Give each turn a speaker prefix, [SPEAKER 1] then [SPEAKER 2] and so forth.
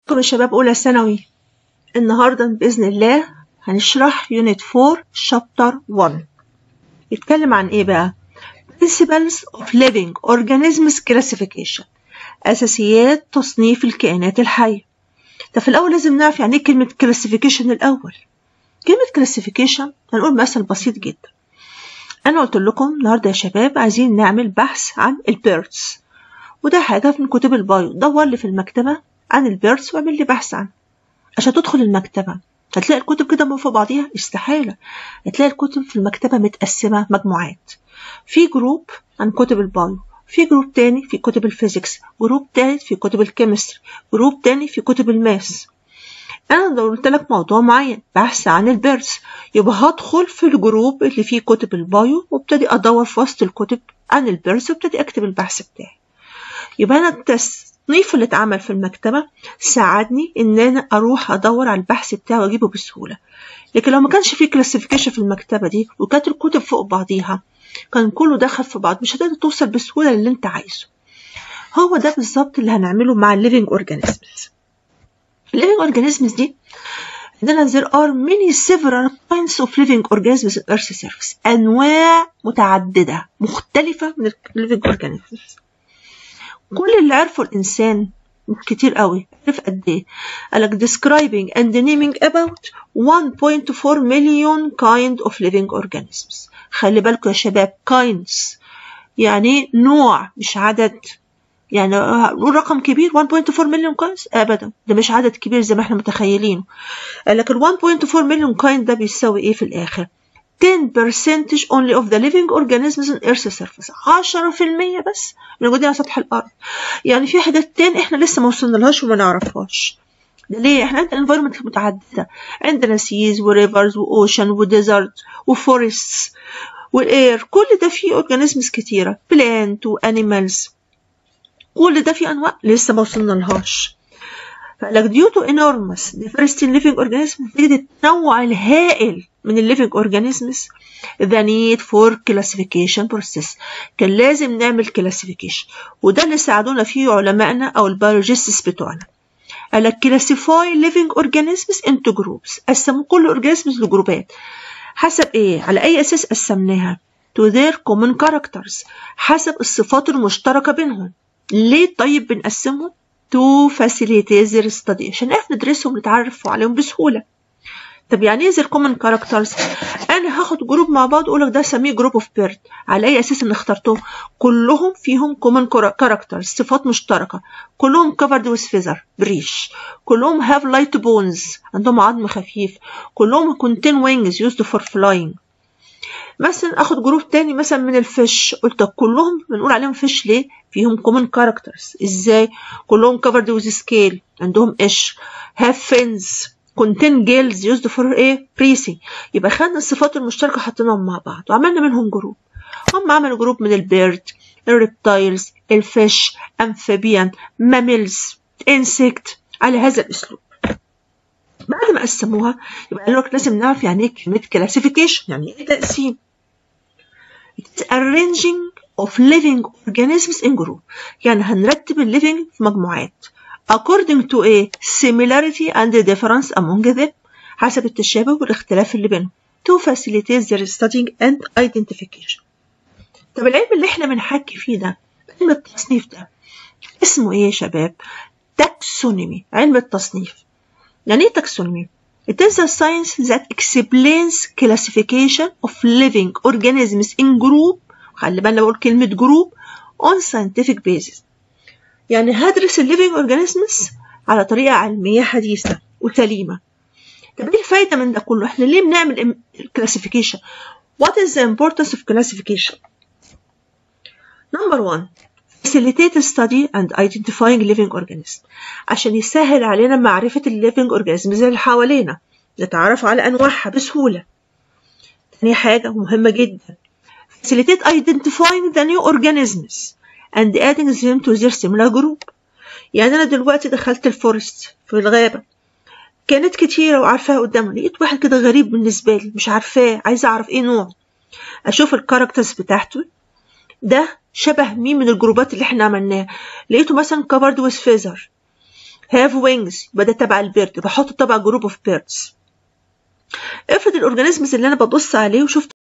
[SPEAKER 1] ازيكم يا شباب أولى ثانوي. النهاردة بإذن الله هنشرح يونت 4 شابتر 1. يتكلم عن ايه بقى؟ Principles of Living Organisms Classification، أساسيات تصنيف الكائنات الحية. ده في الأول لازم نعرف يعني ايه كلمة Classification. الأول كلمة Classification هنقول مثل بسيط جدا. أنا قلت لكم النهاردة يا شباب عايزين نعمل بحث عن البيردز، وده حاجة من كتب البايو. دور لي في المكتبة عن البيردز واعمل لي بحث عنه. عشان تدخل المكتبة هتلاقي الكتب كده فوق بعضيها؟ استحالة. هتلاقي الكتب في المكتبة متقسمة مجموعات، في جروب عن كتب البايو، في جروب تاني في كتب الفيزيكس، جروب تالت في كتب الكيمستري، جروب تاني في كتب الماس. انا لو قلت لك موضوع معين بحث عن البيردز، يبقى هدخل في الجروب اللي فيه كتب البايو وابتدي ادور في وسط الكتب عن البيردز وابتدي اكتب البحث بتاعي. يبقى انا التصنيف اللي اتعمل في المكتبة ساعدني ان انا اروح ادور على البحث بتاعي واجيبه بسهولة. لكن لو ما كانش فيه كلاسيفيكيشن في المكتبة دي وكانت الكتب فوق بعضيها كان كله دخل في بعض، مش هتقدر توصل بسهولة للي انت عايزه. هو ده بالظبط اللي هنعمله مع الليفينج اورجانيزمز. الليفينج اورجانيزمز دي عندنا there are many several kinds of living organisms on earth surface، انواع متعددة مختلفة من الليفينج اورجانيزمز. كل اللي عرفه الإنسان مش كتير قوي. عرف قد ايه؟ قالك describing and naming about 1.4 million kind of living organisms. خلي بالكم يا شباب، kinds يعني نوع مش عدد. يعني نقول رقم كبير 1.4 مليون kinds؟ ابدا، ده مش عدد كبير زي ما احنا متخيلين. قالك ال 1.4 مليون kind ده بيساوي ايه في الاخر؟ 10% only of the living organisms on earth surface. 10% بس من موجودين على سطح الارض. يعني في حاجات تاني احنا لسه ما وصلنالهاش وما نعرفهاش. ده ليه؟ احنا عندنا environment متعدده، عندنا seas وريفرز واوشن وديزرت وفورستس والاير، كل ده فيه organisms كتيره، plant وانيمالز، كل ده فيه انواع لسه ما وصلنالهاش. فقالك due to enormous diversity in living organisms، نتيجة التنوع الهائل من الليفينج اورجانيزمز the need for classification process، كان لازم نعمل classification، وده اللي ساعدونا فيه علمائنا او البيولوجيستس بتوعنا. قالك classify living organisms into groups، قسموا كل organisms لجروبات. حسب ايه؟ على اي اساس قسمناها؟ to their common characters، حسب الصفات المشتركة بينهم. ليه طيب بنقسمهم؟ to facilitate their study، عشان احنا ندرسهم ونتعرف عليهم بسهولة. طب يعني ايه their common characters؟ انا هاخد جروب مع بعض اقولك ده سميه جروب اوف بيرد. على اي اساس ان اخترتهم؟ كلهم فيهم common characters، صفات مشتركة، كلهم covered with feather بريش، كلهم have light bones عندهم عظم خفيف، كلهم contain wings used for flying. مثلا اخد جروب تاني مثلا من الفيش، قلت كلهم بنقول عليهم فيش ليه؟ فيهم common characters. ازاي؟ كلهم covered with scale عندهم قشر، have fins contain gills used for ايه؟ breathing. يبقى خدنا الصفات المشتركة حطيناهم مع بعض وعملنا منهم جروب. هم عملوا جروب من البيرد، الريبتايلز، الفيش، امفيبيان، ماميلز، انسكت، على هذا الاسلوب. بعد ما قسموها يبقى قالوا لك لازم نعرف يعني ايه كلمة classification، يعني ايه تقسيم. It's arranging of living organisms in group، يعني هنرتب الليفينج في مجموعات according to a similarity and difference among them، حسب التشابه والاختلاف اللي بينهم to facilitate their studying and identification. طب العلم اللي احنا بنحكي فيه ده، علم التصنيف ده اسمه ايه يا شباب؟ taxonomy، علم التصنيف. يعني ايه taxonomy؟ It is a science that explains classification of living organisms in group. خلي بالنا بقول كلمة group on scientific basis. يعني هدرس living organisms على طريقة علمية حديثة وسليمة. طب ايه الفايدة من ده كله؟ احنا ليه بنعمل classification؟ What is the importance of classification؟ Number 1، facilitate study and identifying living organisms، عشان يسهل علينا معرفة living organisms اللي حوالينا، نتعرف على أنواعها بسهولة. تاني حاجة مهمة جدا، facilitate identifying the new organisms and adding them to their similar group. يعني أنا دلوقتي دخلت الفورست في الغابة، كانت كتيرة وعارفاها قدامي، لقيت واحد كده غريب بالنسبة لي مش عارفاه، عايزة أعرف إيه نوع. أشوف الكاركترز بتاعته، ده شبه مين من الجروبات اللي احنا عملناها. لقيته مثلا covered with feather، have wings يبقى ده تبع البيرد، بحطه تبع جروب اوف بيردز. افرض الاورجانيزمز اللي انا ببص عليه وشفت